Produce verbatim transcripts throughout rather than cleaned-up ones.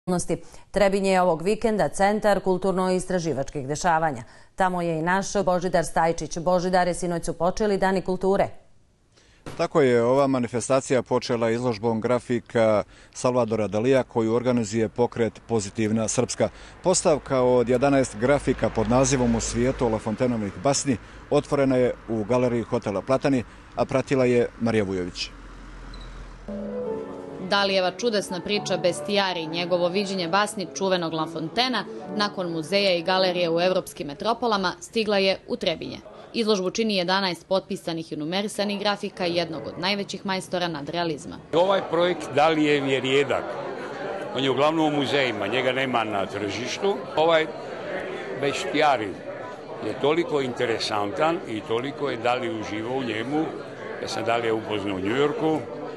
Trebinje je ovog vikenda centar kulturno-istraživačkih dešavanja. Tamo je i naš Božidar Stajčić. Božidare, sinoć su počeli Dani kulture. Tako je ova manifestacija počela izložbom grafika Salvadora Dalija koju organizuje pokret Pozitivna Srpska. Postavka od jedanaest grafika pod nazivom U svijetu Lafontenovih basni otvorena je u galeriji hotela Platani, a pratila je Marija Vujović. Dalijeva čudesna priča Bestijari, njegovo viđenje basni čuvenog Lafontena, nakon muzeja i galerije u evropskim metropolama, stigla je u Trebinje. Izložbu čini jedanaest potpisanih i numerisanih grafika i jednog od najvećih majstora nadrealizma. Ovaj projekt Dalijev je rijedak. On je uglavnom u muzejima, njega nema na tržištu. Ovaj Bestijari je toliko interesantan i toliko je Dali uživao u njemu. Ja sam Dalija upoznao u Njujorku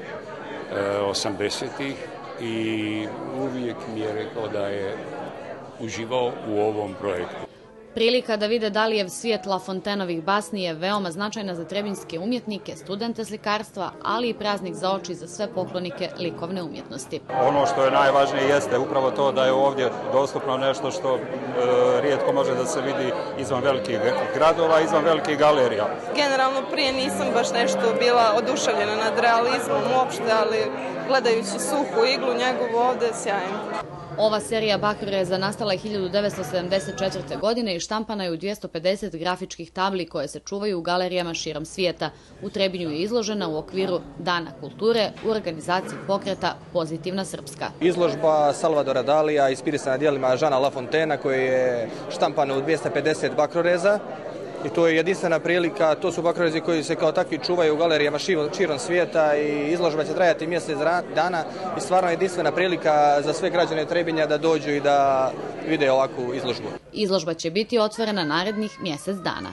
osamdesetih i uvijek mi je rekao da je uživao u ovom projektu. Prilika da vide Dalijev svijet Lafontenovih basni je veoma značajna za trebinjske umjetnike, studente slikarstva, ali i praznik za oči za sve poklonike likovne umjetnosti. Ono što je najvažnije jeste upravo to da je ovdje dostupno nešto što e, rijetko može da se vidi izvan velikih gradova, izvan velikih galerija. Generalno prije nisam baš nešto bila oduševljena nad realizmom uopšte, ali gledajući Suhu iglu njegovu ovdje je sjajno. Ova serija bakreza nastala je hiljadu devetsto sedamdeset četvrte. godine i štampana je u dvjesto pedeset grafičkih tabli koje se čuvaju u galerijama širom svijeta. U Trebinju je izložena u okviru Dana kulture u organizaciji pokreta Pozitivna Srpska. Izložba Salvadora Dalija inspirisana dijelima Žana Lafontena koji je štampana u dvjesto pedeset bakroreza. I to je jedinstvena prilika, to su bakrorezi koji se kao takvi čuvaju u galerijama širom svijeta i izložba će trajati mjesec dana i stvarno je jedinstvena prilika za sve građane Trebinja da dođu i da vide ovakvu izložbu. Izložba će biti otvorena narednih mjesec dana.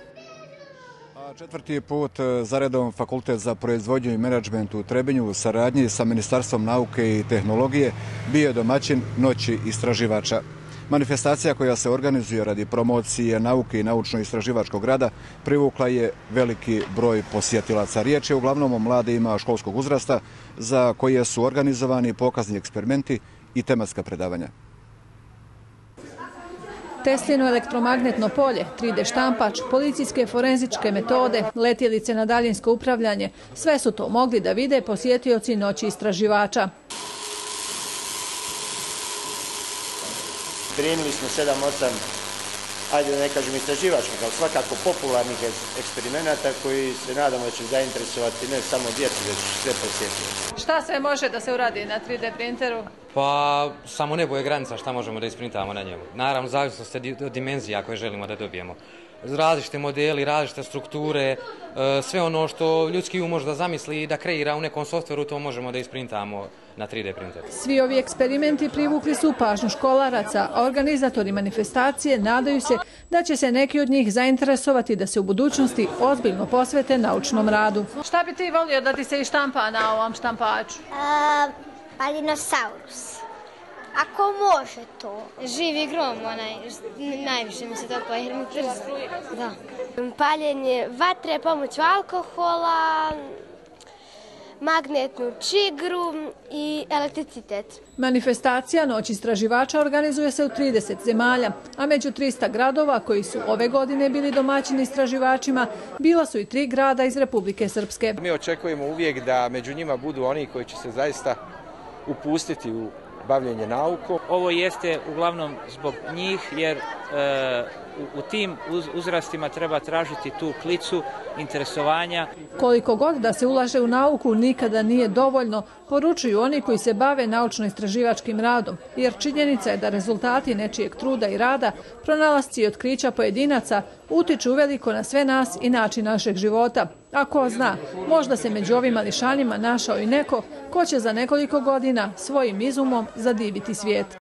Četvrti put zaredom Fakultet za proizvodnju i menadžment u Trebinju u saradnji sa Ministarstvom nauke i tehnologije bio je domaćin Noći istraživača. Manifestacija koja se organizuje radi promocije nauke i naučno-istraživačkog rada privukla je veliki broj posjetilaca. Riječ je uglavnom o mladima školskog uzrasta za koje su organizovani pokazni eksperimenti i tematska predavanja. Teslino elektromagnetno polje, tri de štampač, policijske forenzičke metode, letjelice na daljinsko upravljanje, sve su to mogli da vide posjetioci Noći istraživača. Primili smo sedam osam, ajde da ne kažem istraživačkih, ali svakako popularnih eksperimenata koji se nadamo da će zainteresovati ne samo djecu, već sve posjetitelje. Šta sve može da se uradi na tri de printeru? Pa samo nebo je granica šta možemo da isprintamo na njemu. Naravno, zavisnost od dimenzija koje želimo da dobijemo. Različite modeli, različite strukture, sve ono što ljudski um može da zamisli i da kreira u nekom softveru, to možemo da isprintamo na tri de printeru. Svi ovi eksperimenti privukli su pažnju školaraca, a organizatori manifestacije nadaju se da će se neki od njih zainteresovati da se u budućnosti ozbiljno posvete naučnom radu. Šta bi ti volio da ti se i štampa na ovom štampaču? Uh, pa dinosaurus. Ako može to. Živi grom, onaj, najviše mi se to pa jer mi przi. Da. Paljenje vatre pomoću alkohola, magnetnu čigru i elektricitet. Manifestacija Noć istraživača organizuje se u trideset zemalja, a među trista gradova koji su ove godine bili domaćini istraživačima, bila su i tri grada iz Republike Srpske. Mi očekujemo uvijek da među njima budu oni koji će se zaista upustiti u bavljenje naukom. Ovo jeste uglavnom zbog njih jer e, u, u tim uz, uzrastima treba tražiti tu klicu interesovanja. Koliko god da se ulaže u nauku nikada nije dovoljno, poručuju oni koji se bave naučno-istraživačkim radom, jer činjenica je da rezultati nečijeg truda i rada, pronalasci i otkrića pojedinaca utiču uveliko na sve nas i način našeg života. A ko zna, možda se među ovim mališanima našao i neko ko će za nekoliko godina svojim izumom zadiviti svijet.